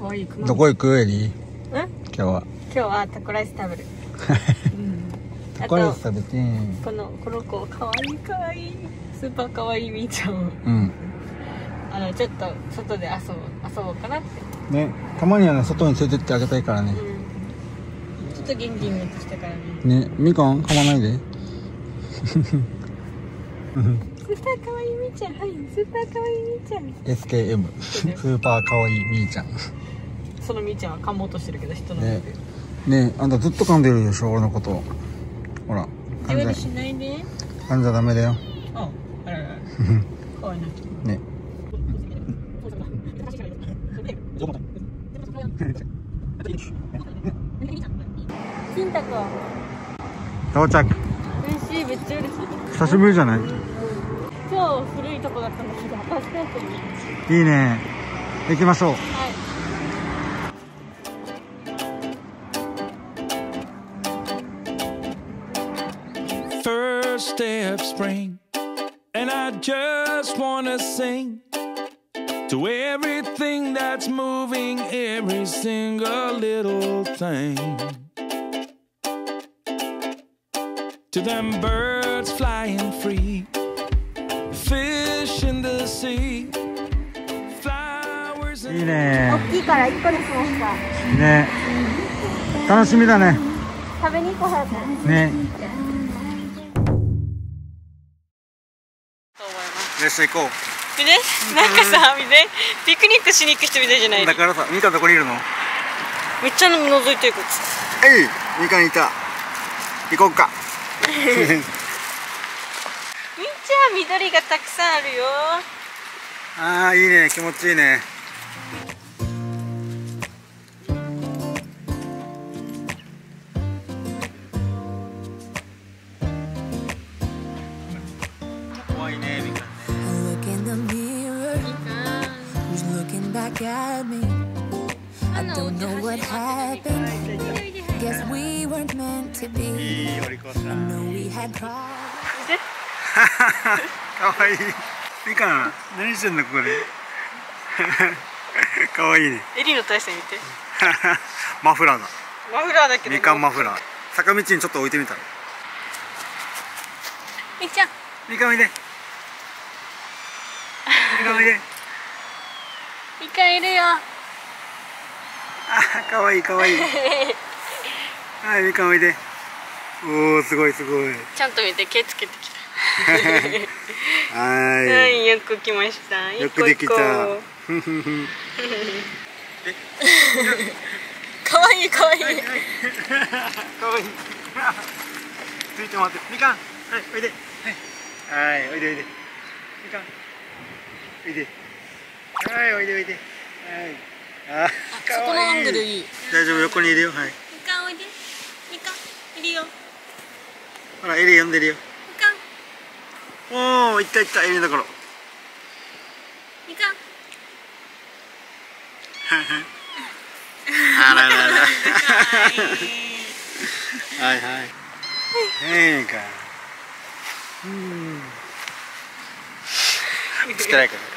可愛いクマ。 どこ行くエリー？ 今日はタコライス食べる。 タコライス食べて。 この子可愛いスーパー可愛いみーちゃん。ちょっと外で遊ぼうかなって。 ね、たまにはね外に連れてってあげたいからね。 ちょっと元気になってきたからね。 ね、みかん噛まないで。 スーパー可愛いみーちゃん、はい、スーパー可愛いみーちゃん。 SKM スーパー可愛いみーちゃん。 そのみーちゃんは噛もうとしてるけど人のねあんたずっと噛んでるでしょ俺のこと。ほら噛んじゃしないで。 噛んじゃダメだよ。 あらら可愛いなね。 金太くん到着。 嬉しい、めっちゃ嬉しい。 久しぶりじゃない？ 超古いとこだったんだけど、新しくなってる。 いいね。行きましょう。 はい。 First day of spring, and I just wanna sing to everything that's moving, every single little thing. To them birds flying free, fish in the sea, flowers. いいね。 大きいから1個にしました。 ね。楽しみだね。 食べに行こう早く。 ね。よし行こう。 でね、なんかさ、見て、ピクニックしに行く人みたいじゃない。 だからさ、みかんどこにいるの？ めっちゃ覗いてるこっち。 みかんいた。行こうか。 みーちゃん、緑がたくさんあるよ。 ああ、いいね、気持ちいいね。怖いね、みかんね。 Look in the mirror, who's looking back at me? I don't know what happened. Guess we weren't meant to be. いいお利口さ I ん。 know we had problems. かわいい。みかん、何してんのここで。かわいいね。 エリの体勢見て。 マフラーだ。 マフラーだけど。 みかんマフラー。坂道にちょっと置いてみたら。 みーちゃん。 みかんおいで。みかんおいで。 みかんいるよ。 あ、かわいいかわいい。はい、みかんおいで。おお、すごいすごい。 ちゃんと見て、毛つけてきた。 はい。 はい、よく来ました。 よくできた。 かわいいかわいい。 かわいい。ついてもらって、みかん。はい、おいで。はい、おいでおいで。みかん。おいで。はい、おいでおいで。はい。あ、 そこのアングルいい。 大丈夫、横にいるよ。はい。 みかんおいで。みかんいるよ。 ほら、エリ呼んでるよ。 みかん。 おお、いったいった、エリのところ。 みかん。 あららら。 はいはいはい。みかん。つけないから。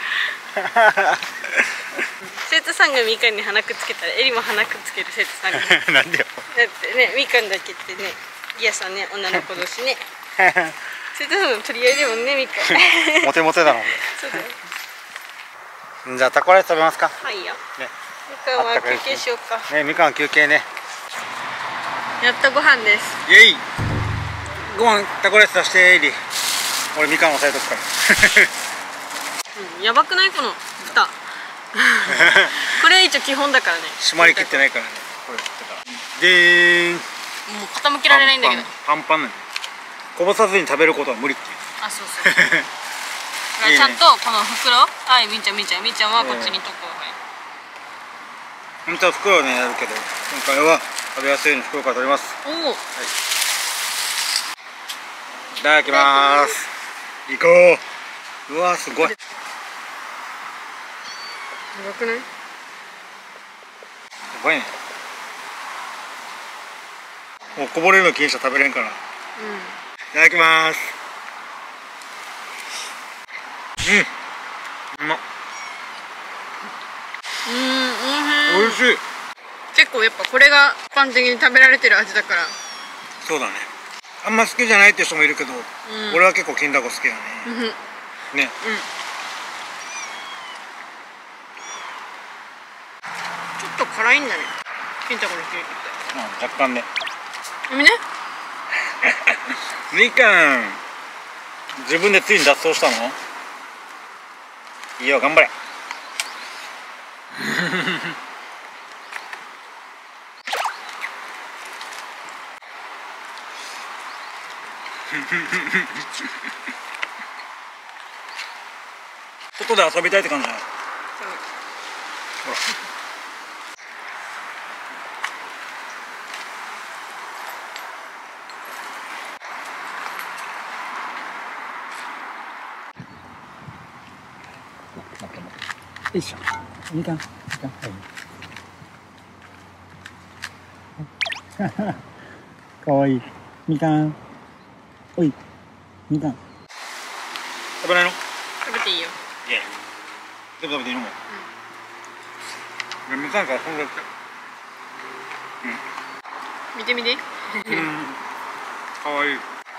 生徒さんがみかんに鼻くっつけたらエリも鼻くっつける生徒さんがなんでよ。 だってね、みかんだけってね、嫌さね、女の子同士ね。生徒さんの取り合いでもね、みかん。 モテモテだろ。 そうだよ。 じゃあタコライス食べますか。 はいよ。 ね。 みかんは休憩しようか。 ね、みかん休憩ね。 やっとご飯です。 イエイ。ご飯タコライス出してエリ。俺みかん押さえとくから。 やばくないこの蓋。これ一応基本だからね。 締まりきってないからね。これでーん。 もう傾けられないんだけど。 パンパンなんだよ。こぼさずに食べることは無理っていう。 あ、そうそう。ちゃんとこの袋、はい、みーちゃんはこっちにとこう。 本当は袋をねやるけど、今回は食べやすいように袋から取ります。 おお。 はい。いただきます。行こう。うわーすごい。 やばくない？ すごいね。もうこぼれるの気にしたら食べれんから。いただきます。うまっ。美味し味しい。 結構やっぱこれが一般的に食べられてる味だから。 そうだね。あんま好きじゃないって人もいるけど、俺は結構金だこ好きだね。ね。 ちょっと辛いんだね。金だこのケーキって。 若干ね。 ね。 みかん、自分でついに脱走したの？いいよ、頑張れ。外で遊びたいって感じじゃない？ほら。よいしょ。みかん。かわいい。みかん。おい。みかん。食べないの？ 食べていいよ。 いや。全部食べていいのも。みかんからこんなって。 見てみて。 かわいい。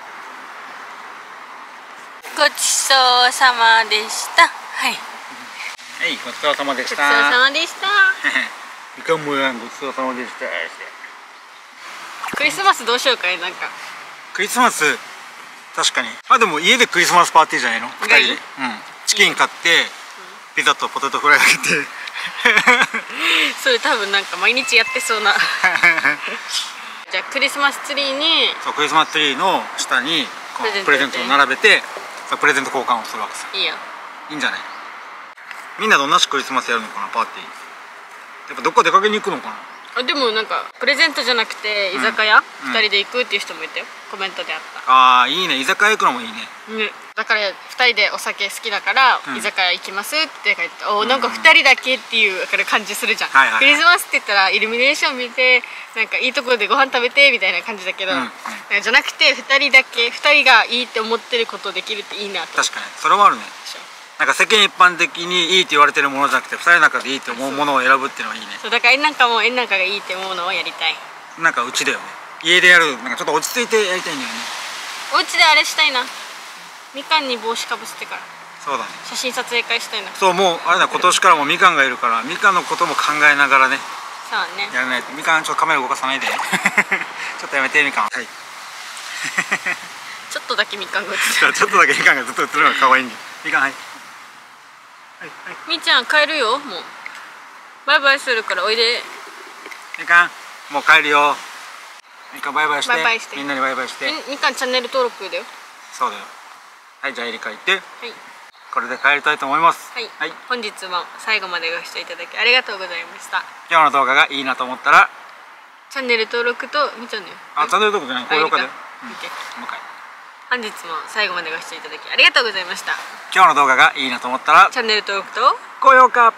ごちそうさまでした。はい。 はい、ごちそうさまでした。 ごちそうさまでした。 みかんもやん、ごちそうさまでした。 クリスマスどうしようかね、なんか。 クリスマス、確かに。あ、でも家でクリスマスパーティーじゃないの？ がいい？ チキン買って、ピザとポテトフライあげて。 それ多分なんか毎日やってそうな。じゃあクリスマスツリーに。 そう、クリスマスツリーの下にこうプレゼントを並べて、プレゼント交換をするわけさ。 いいよ。 いいんじゃない？みんなと同じクリスマスやるのかな、パーティー。やっぱどっか出かけに行くのかな。 あ、でもなんかプレゼントじゃなくて居酒屋2人で行くっていう人もいたよ。コメントであった。 ああ、いいね。居酒屋行くのもいいね。 だから2人でお酒好きだから居酒屋行きますって書いて、お、なんか2人だけっていう感じするじゃん。クリスマスって言ったらイルミネーション見て、なんかいいところでご飯食べてみたいな感じだけど、じゃなくて2人だけ、2人がいいって思ってることできるっていいなと。 確かにそれはあるね。なんか世間一般的にいいって言われてるものじゃなくて、2人の中でいいって思うものを選ぶっていうのはいいね。 そう、だから縁なんかも縁なんかがいいって思うのをやりたい。 なんかうちだよね。家でやる、なんかちょっと落ち着いてやりたいんだよね。 お家であれしたいな。みかんに帽子かぶせてから。 そうだね。 写真撮影会したいな。 そう、もうあれだ、今年からもみかんがいるから、みかんのことも考えながらね。 そうね。 やらないと。みかんちょっとカメラ動かさないで。ちょっとやめてみかん。はい。 ちょっとだけみかんが映ってる。 ちょっとだけみかんがずっと映るのが可愛いんで。みかん、はい。 みーちゃん帰るよ、もう。バイバイするからおいで。 みかん、もう帰るよ。みかんバイバイして。 バイバイして。 みんなにバイバイして。 みかんチャンネル登録だよ。 そうだよ。はい、じゃあ入れ替えて。はい。これで帰りたいと思います。 はい。はい、本日も最後までご視聴いただきありがとうございました。 今日の動画がいいなと思ったら、 チャンネル登録とみちゃんのよ。 あ、チャンネル登録じゃない、高評価で。もう一回。本日も最後までご視聴いただきありがとうございました。 今日の動画がいいなと思ったらチャンネル登録と高評価よ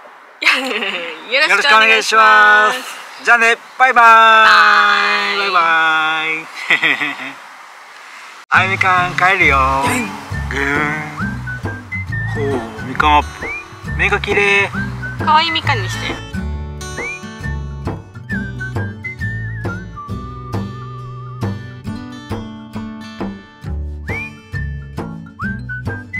ろしくお願いします。じゃあね、バイバーイ。バイバーイ。はい、みかん帰るよ。ぐーん。ほう、みかんアップ。目が綺麗。 可愛いみかんにして。